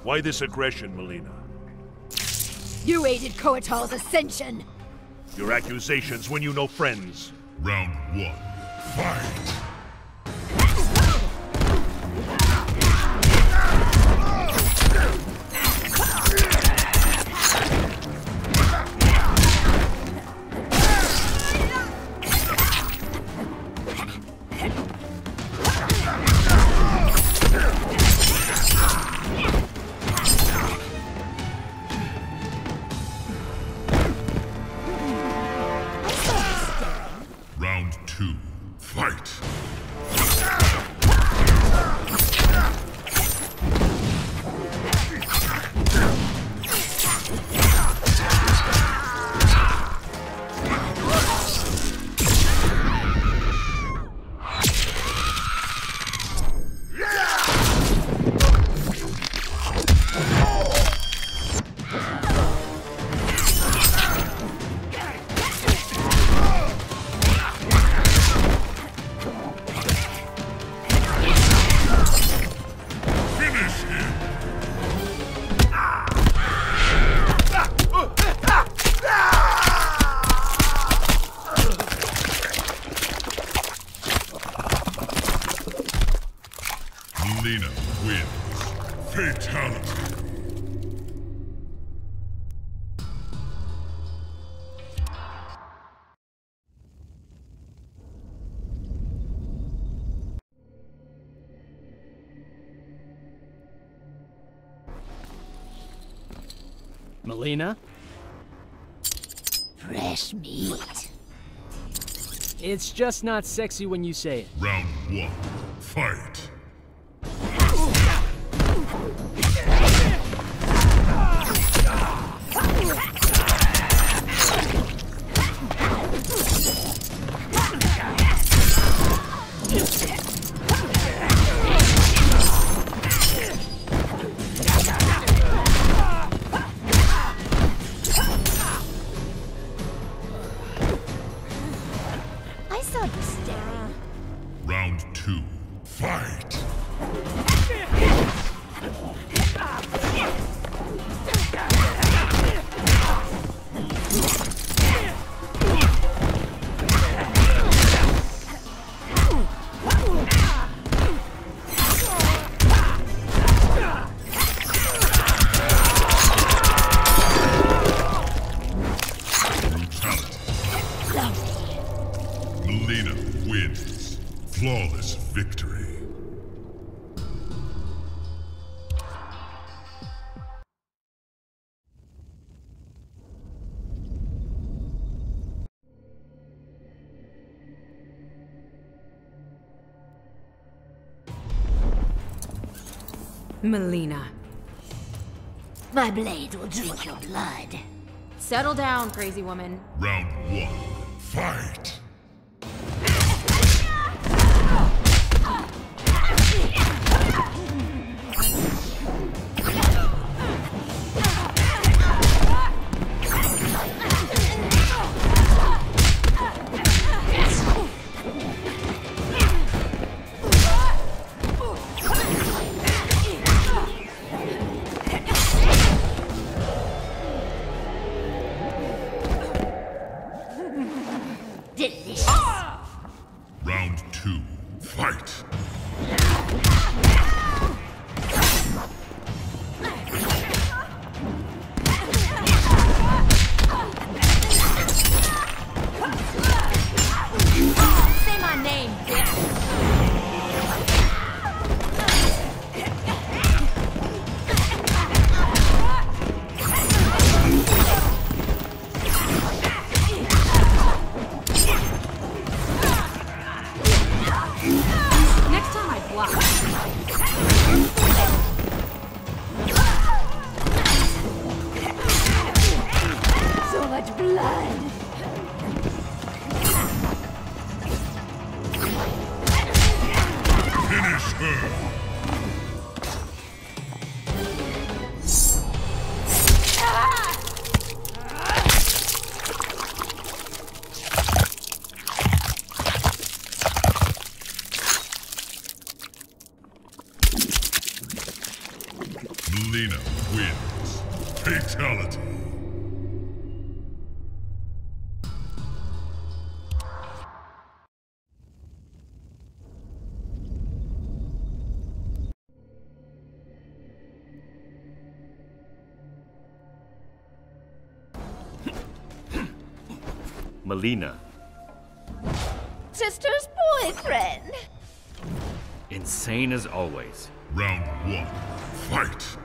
Why this aggression, Melina? You aided Koatal's ascension! Your accusations when you know friends. Round 1. Fight! Round 2. Fight! Melina wins. Fatality. Melina? Fresh meat. It's just not sexy when you say it. Round 1. Fight! I saw you staring. Round 2. Fight! Melina wins. Flawless victory. Melina. My blade will drink your blood. Settle down, crazy woman. Round 1. Fight! Delicious. Fatality. Melina. Sister's boyfriend. Insane as always. Round 1. Fight!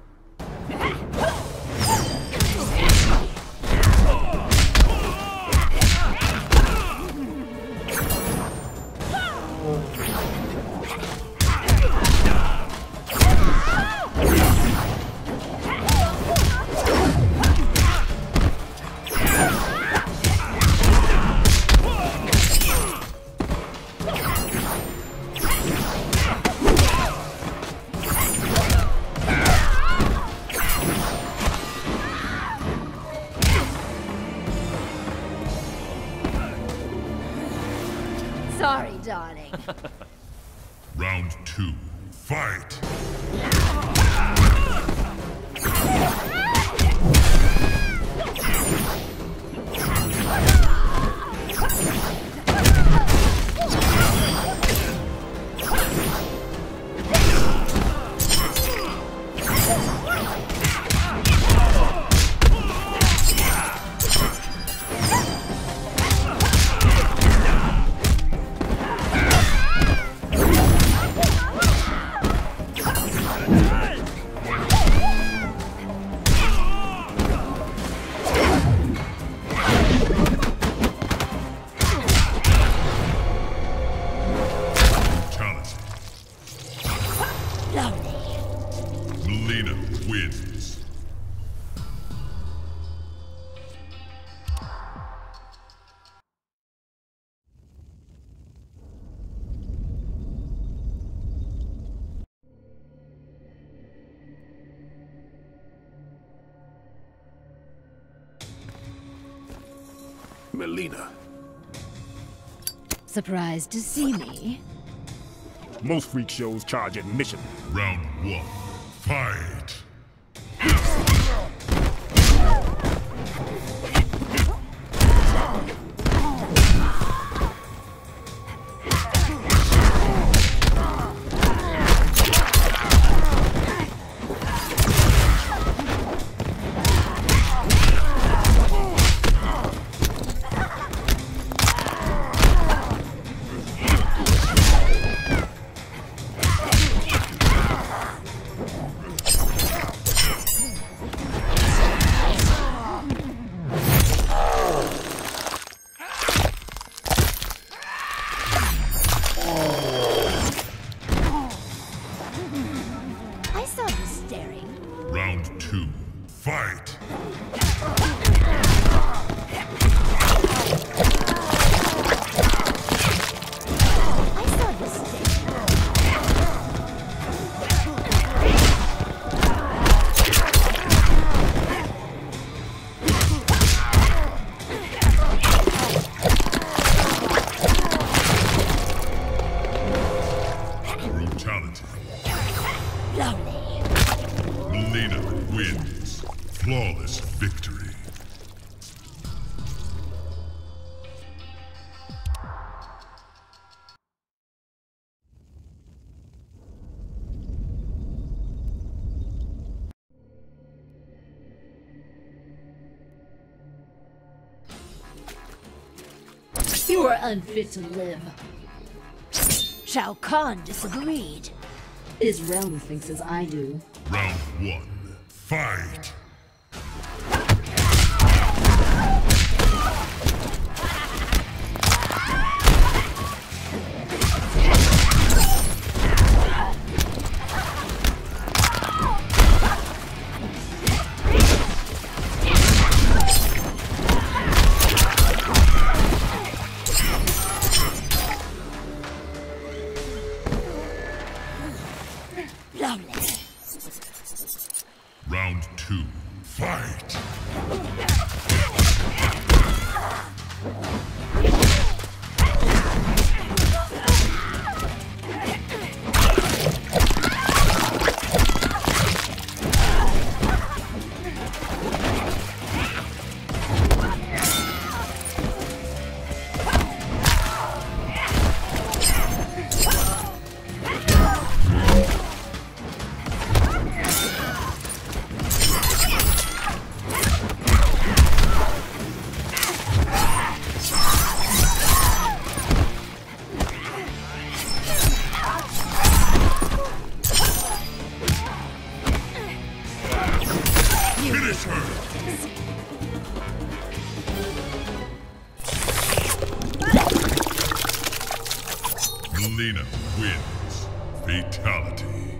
Sorry, darling. Round 2. Fight! Melina wins. Melina. Surprised to see me? Most freak shows charge admission. Round 1. Fight! Round 2. Fight! Brutality. Melina wins. Flawless victory. You are unfit to live. Shao Kahn disagreed. His realm thinks as I do. Round 1. Fight! Round 2. Fight! Finish her! Melina wins. Fatality.